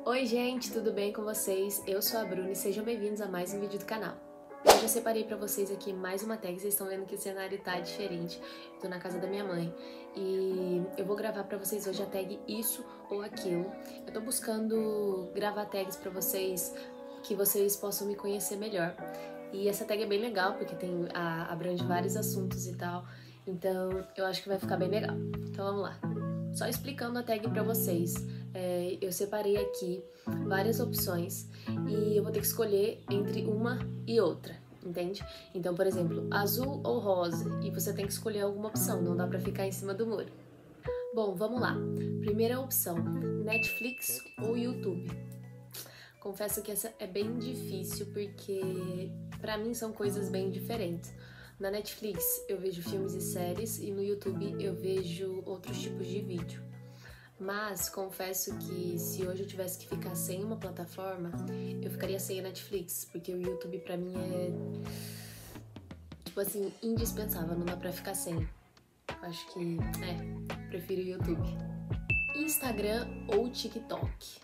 Oi gente, tudo bem com vocês? Eu sou a Bruna e sejam bem-vindos a mais um vídeo do canal. Hoje eu separei pra vocês aqui mais uma tag, vocês estão vendo que o cenário tá diferente. Eu tô na casa da minha mãe e eu vou gravar pra vocês hoje a tag isso ou aquilo. Eu tô buscando gravar tags pra vocês que vocês possam me conhecer melhor. E essa tag é bem legal porque abrange vários assuntos e tal, então eu acho que vai ficar bem legal. Então vamos lá. Só explicando a tag pra vocês, eu separei aqui várias opções e eu vou ter que escolher entre uma e outra, entende? Então, por exemplo, azul ou rosa, e você tem que escolher alguma opção, não dá pra ficar em cima do muro. Bom, vamos lá. Primeira opção, Netflix ou YouTube. Confesso que essa é bem difícil porque pra mim são coisas bem diferentes. Na Netflix eu vejo filmes e séries e no YouTube eu vejo outros tipos de vídeo. Mas confesso que se hoje eu tivesse que ficar sem uma plataforma, eu ficaria sem a Netflix, porque o YouTube pra mim é, tipo assim, indispensável, não dá pra ficar sem. Acho que, prefiro o YouTube. Instagram ou TikTok?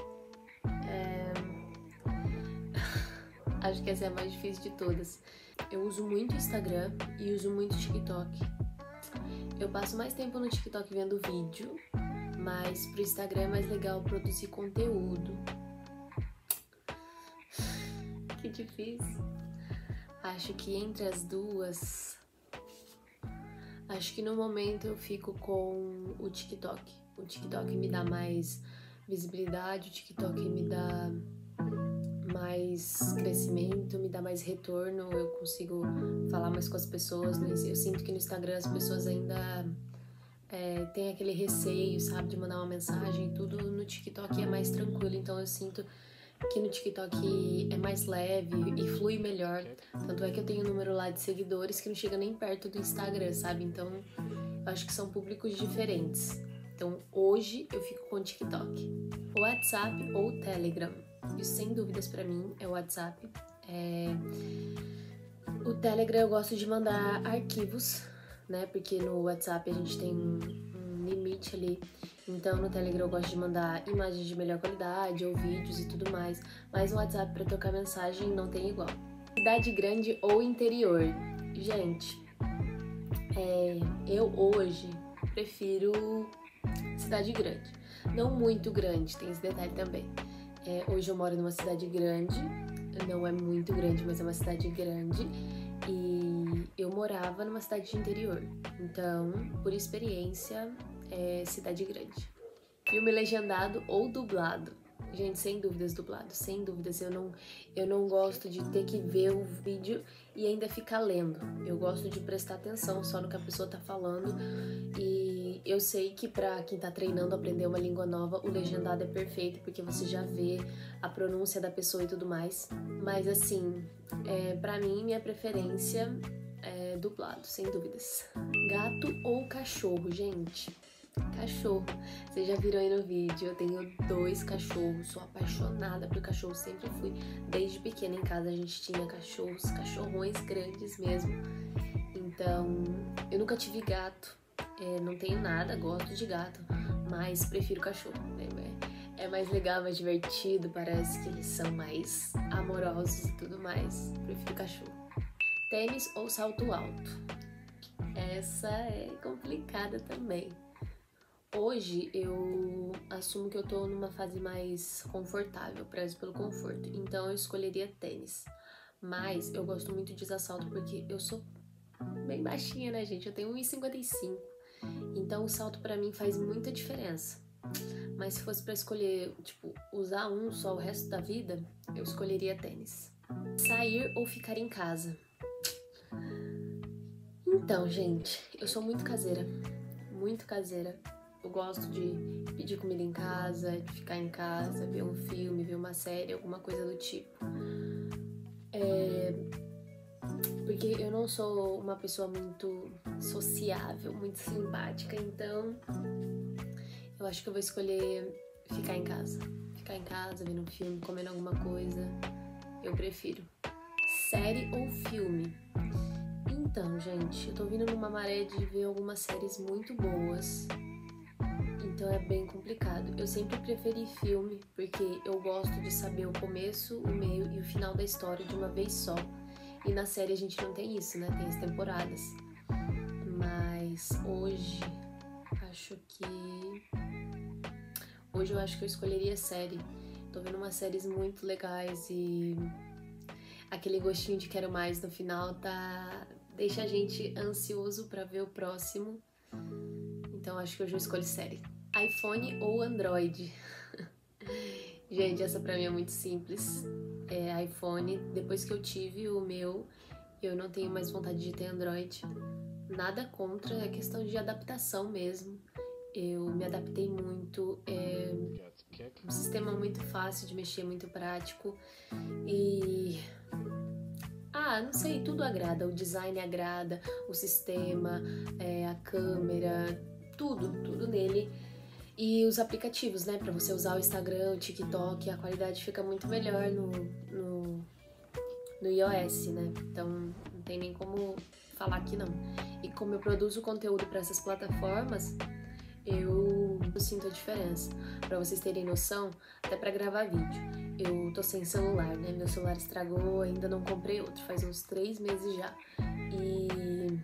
Acho que essa é a mais difícil de todas. Eu uso muito Instagram e uso muito TikTok. Eu passo mais tempo no TikTok vendo vídeo, mas pro Instagram é mais legal produzir conteúdo. Que difícil. Acho que entre as duas, acho que no momento eu fico com o TikTok. O TikTok me dá mais visibilidade, o TikTok me dá mais crescimento, me dá mais retorno, eu consigo falar mais com as pessoas. Eu sinto que no Instagram as pessoas ainda tem aquele receio, sabe, de mandar uma mensagem e tudo. No TikTok é mais tranquilo, então eu sinto que no TikTok é mais leve e flui melhor. Tanto é que eu tenho um número lá de seguidores que não chega nem perto do Instagram, sabe? Então eu acho que são públicos diferentes. Então hoje eu fico com o TikTok. WhatsApp ou Telegram? Isso sem dúvidas pra mim é o WhatsApp. O Telegram eu gosto de mandar arquivos, né? Porque no WhatsApp a gente tem um limite ali. Então no Telegram eu gosto de mandar imagens de melhor qualidade ou vídeos e tudo mais. Mas no WhatsApp pra trocar mensagem não tem igual. Cidade grande ou interior? Gente, eu hoje prefiro cidade grande. Não muito grande, tem esse detalhe também. Hoje eu moro numa cidade grande, não é muito grande, mas é uma cidade grande, e eu morava numa cidade de interior, então, por experiência, é cidade grande. Filme legendado ou dublado? Gente, sem dúvidas dublado, sem dúvidas. Eu não gosto de ter que ver o vídeo e ainda ficar lendo. Eu gosto de prestar atenção só no que a pessoa tá falando, e eu sei que pra quem tá treinando aprender uma língua nova, o legendado é perfeito, porque você já vê a pronúncia da pessoa e tudo mais. Mas assim, pra mim, minha preferência é dublado, sem dúvidas. Gato ou cachorro, gente? Cachorro. Vocês já viram aí no vídeo, eu tenho 2 cachorros, sou apaixonada por cachorro, sempre fui. Desde pequena em casa a gente tinha cachorros, cachorrões grandes mesmo. Então, eu nunca tive gato, não tenho nada, gosto de gato, mas prefiro cachorro. É mais legal, mais divertido, parece que eles são mais amorosos e tudo mais. Prefiro cachorro. Tênis ou salto alto? Essa é complicada também. Hoje eu assumo que eu tô numa fase mais confortável, prezo pelo conforto, então eu escolheria tênis. Mas eu gosto muito de usar salto porque eu sou bem baixinha, né, gente? Eu tenho 1,55, então o salto pra mim faz muita diferença. Mas se fosse pra escolher, tipo, usar um só o resto da vida, eu escolheria tênis. Sair ou ficar em casa? Então, gente, eu sou muito caseira, muito caseira. Eu gosto de pedir comida em casa, de ficar em casa, ver um filme, ver uma série, alguma coisa do tipo. Porque eu não sou uma pessoa muito sociável, muito simpática, então eu acho que eu vou escolher ficar em casa. Ficar em casa, vendo um filme, comendo alguma coisa, eu prefiro. Série ou filme? Então, gente, eu tô vindo numa maré de ver algumas séries muito boas. Então é bem complicado. Eu sempre preferi filme, porque eu gosto de saber o começo, o meio e o final da história de uma vez só. E na série a gente não tem isso, né? Tem as temporadas. Mas hoje eu acho que eu escolheria série. Tô vendo umas séries muito legais e aquele gostinho de quero mais no final deixa a gente ansioso pra ver o próximo. Então acho que hoje eu escolho série. iPhone ou Android? Gente, essa pra mim é muito simples. iPhone, depois que eu tive o meu, eu não tenho mais vontade de ter Android. Nada contra, é questão de adaptação mesmo. Eu me adaptei muito, um sistema muito fácil de mexer, muito prático. E... não sei, tudo agrada. O design agrada, o sistema, a câmera, tudo nele. E os aplicativos, né? Pra você usar o Instagram, o TikTok, a qualidade fica muito melhor no iOS, né? Então não tem nem como falar que não. E como eu produzo conteúdo para essas plataformas, eu sinto a diferença. Pra vocês terem noção, até pra gravar vídeo. Eu tô sem celular, né? Meu celular estragou, ainda não comprei outro, faz uns 3 meses já. E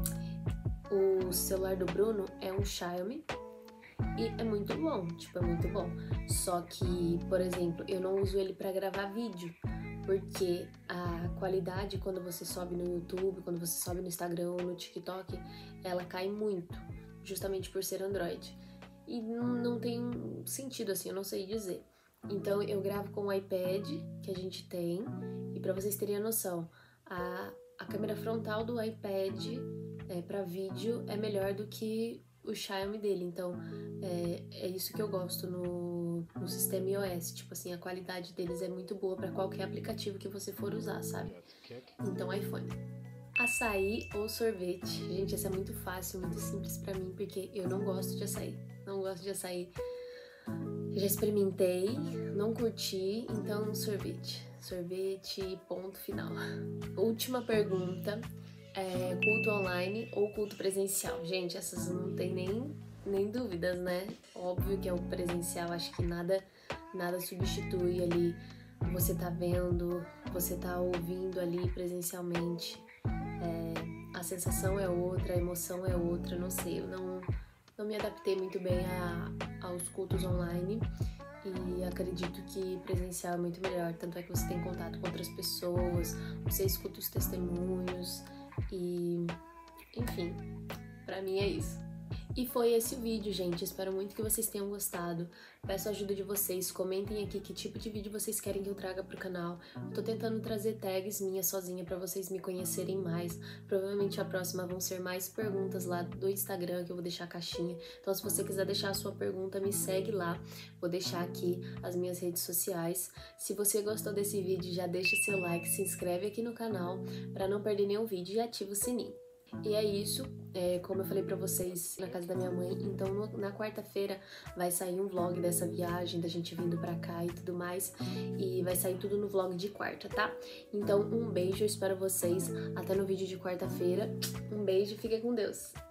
o celular do Bruno é um Xiaomi. E é muito bom, é muito bom. Só que, por exemplo, eu não uso ele pra gravar vídeo, porque a qualidade quando você sobe no YouTube, quando você sobe no Instagram ou no TikTok, ela cai muito, justamente por ser Android. E não tem sentido assim, eu não sei dizer. Então eu gravo com o iPad que a gente tem, e pra vocês terem a noção, a câmera frontal do iPad pra vídeo é melhor do que o Xiaomi dele, então é isso que eu gosto no sistema iOS, tipo assim, a qualidade deles é muito boa pra qualquer aplicativo que você for usar, sabe? Então iPhone. Açaí ou sorvete? Gente, essa é muito fácil, muito simples pra mim, porque eu não gosto de açaí. Não gosto de açaí. Já experimentei, não curti, então sorvete. Sorvete, ponto final. Última pergunta. Culto online ou culto presencial? Gente, essas não tem nem dúvidas, né? Óbvio que é o presencial, acho que nada substitui ali você tá vendo, você tá ouvindo ali presencialmente. A sensação é outra, a emoção é outra, não sei, eu não me adaptei muito bem aos cultos online e acredito que presencial é muito melhor, tanto é que você tem contato com outras pessoas, você escuta os testemunhos. E, enfim, pra mim é isso. E foi esse o vídeo, gente. Espero muito que vocês tenham gostado. Peço a ajuda de vocês. Comentem aqui que tipo de vídeo vocês querem que eu traga pro canal. Eu tô tentando trazer tags minhas sozinha pra vocês me conhecerem mais. Provavelmente a próxima vão ser mais perguntas lá do Instagram, que eu vou deixar a caixinha. Então se você quiser deixar a sua pergunta, me segue lá. Vou deixar aqui as minhas redes sociais. Se você gostou desse vídeo, já deixa seu like, se inscreve aqui no canal pra não perder nenhum vídeo e ativa o sininho. E é isso, como eu falei pra vocês, na casa da minha mãe, então na quarta-feira vai sair um vlog dessa viagem, da gente vindo pra cá e tudo mais, e vai sair tudo no vlog de quarta, tá? Então um beijo, eu espero vocês até no vídeo de quarta-feira, um beijo e fiquem com Deus!